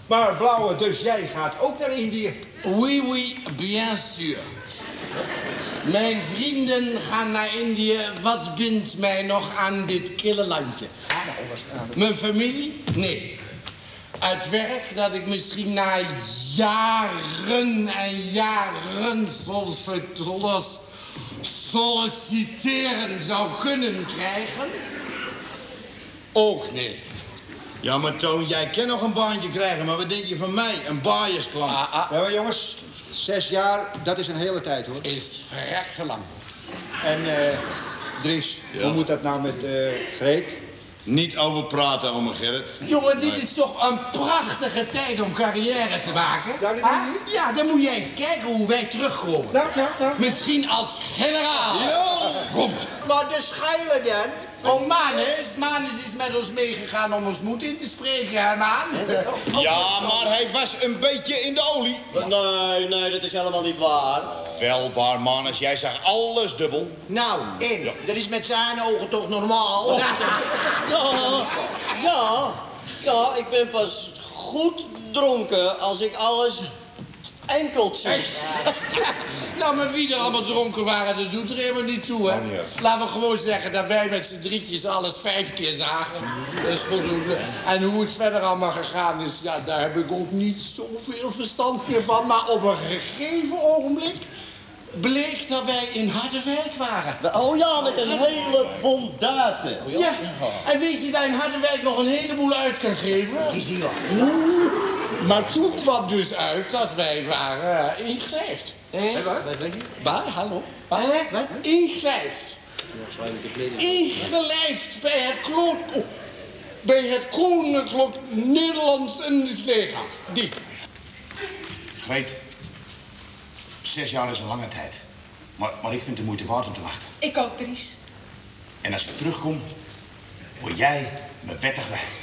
Maar Blauwe, dus jij gaat ook naar Indië? Oui, oui, bien sûr. Mijn vrienden gaan naar Indië. Wat bindt mij nog aan dit kille landje? Mijn familie? Nee. Uit werk dat ik misschien na jaren en jaren solliciteren zou kunnen krijgen? Ook nee. Ja, maar Toon, jij kan nog een baantje krijgen, maar wat denk je van mij? Een baaiersklant. Ja, maar jongens, 6 jaar, dat is een hele tijd, hoor. Is verrekte lang. En, Dries, hoe moet dat nou met Greet? Niet over praten, oma Gerrit. Jongen, dit is toch een prachtige tijd om carrière te maken? Ja, dan moet jij eens kijken hoe wij terugkomen. Nou. Misschien als generaal. Ja. Kom. Maar de schijlen dan? Oh, Manus is met ons meegegaan om ons moed in te spreken, hè, Maan? Ja, maar hij was een beetje in de olie. Nee, dat is helemaal niet waar. Wel waar, Manus, jij zag alles dubbel. Nou, dat is met zijn ogen toch normaal? Ja, ik ben pas goed dronken als ik alles enkel zie. Nou, maar wie er allemaal dronken waren, dat doet er helemaal niet toe, hè? Laten we gewoon zeggen dat wij met z'n drietjes alles 5 keer zagen. Dat is voldoende. En hoe het verder allemaal gegaan is, ja, daar heb ik ook niet zoveel verstand meer van. Maar op een gegeven ogenblik bleek dat wij in Harderwijk waren. Oh ja, met een hele bond duiten. Ja, en weet je dat in Harderwijk nog een heleboel uit kan geven? Maar toen kwam dus uit dat wij waren ingelijfd. Waar? Hallo? Wat? Ingelijfd. Ingelijfd bij het Koninklijk Nederlands Leger. Die. Greet, 6 jaar is een lange tijd. Maar ik vind het de moeite waard om te wachten. Ik ook, Dries. En als ik terugkom, word jij mijn wettig wijf.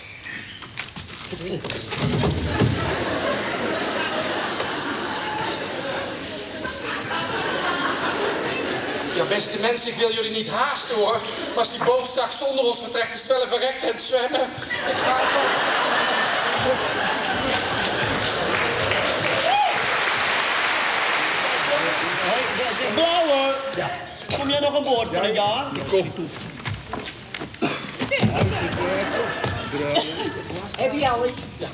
Ja, beste mensen, ik wil jullie niet haasten, hoor. Maar als die boot straks zonder ons vertrekt, is het wel een verrekte en zwemmen. Ik ga vast. Hey, Blauwe, kom jij nog aan boord voor een jaar? Kom. Heb je alles? Ja.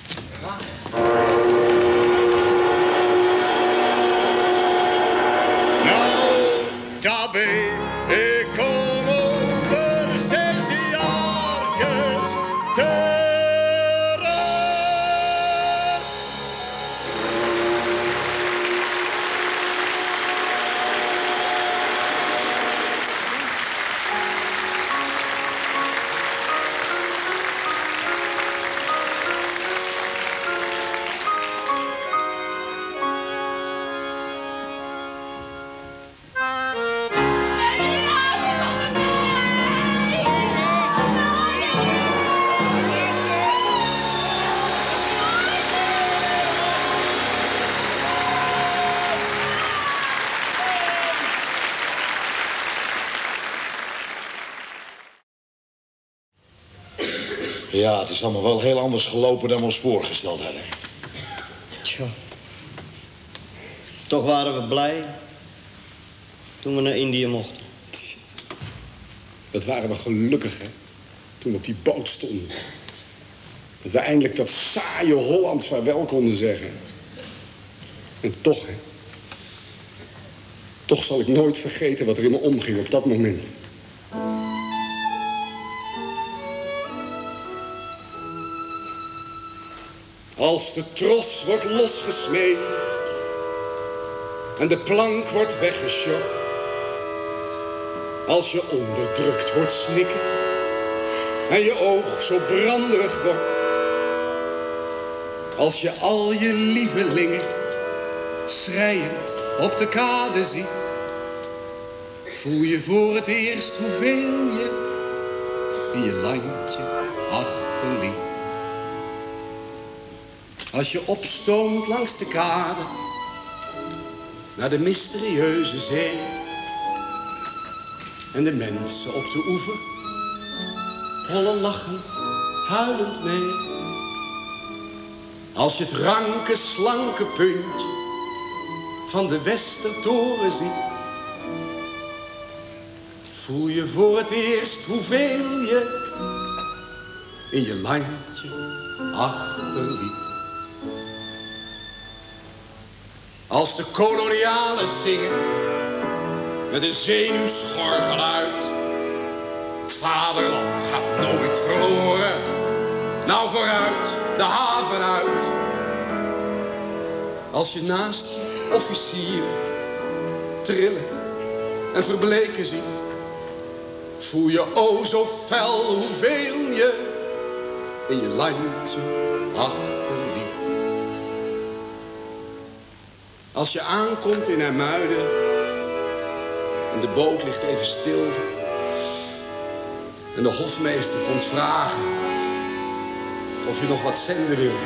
Nou, daarbij, ik kom over 6 jaartjes terug. Ja, het is allemaal wel heel anders gelopen dan we ons voorgesteld hadden. Tja. Toch waren we blij toen we naar Indië mochten. Wat waren we gelukkig, hè? Toen we op die boot stonden. Dat we eindelijk dat saaie Holland vaarwel konden zeggen. En toch, hè? Toch zal ik nooit vergeten wat er in me omging op dat moment. Als de tros wordt losgesmeten en de plank wordt weggesjord. Als je onderdrukt hoort snikken en je oog zo branderig wordt. Als je al je lievelingen schreiend op de kade ziet. Voel je voor het eerst hoeveel je in je landje achterliet. Als je opstoomt langs de kade naar de mysterieuze zee. En de mensen op de oever hollen lachend, huilend mee. Als je het ranke, slanke puntje van de Westertoren ziet, voel je voor het eerst hoeveel je in je landje achterliet. Als de kolonialen zingen met een zenuwschor geluid, het vaderland gaat nooit verloren, nou vooruit, de haven uit. Als je naast je officieren trillen en verbleken ziet, voel je o zo fel hoeveel je in je landje achterliet. Als je aankomt in IJmuiden en de boot ligt even stil en de hofmeester komt vragen of je nog wat zenden wil.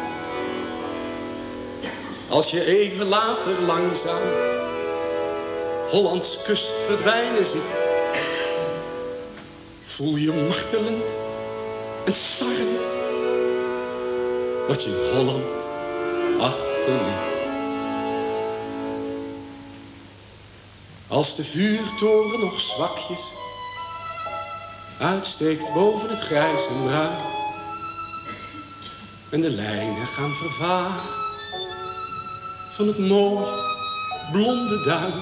Als je even later langzaam Hollands kust verdwijnen ziet, voel je martelend en sarrend wat je in Holland achterliet. Als de vuurtoren nog zwakjes uitsteekt boven het grijs en bruin en de lijnen gaan vervagen van het mooie blonde duin.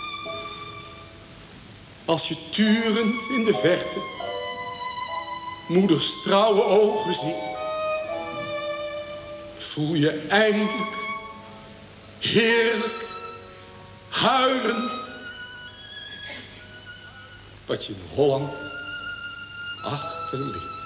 Als je turend in de verte moeders trouwe ogen ziet, voel je eindelijk heerlijk huilend wat je in Holland achterliet.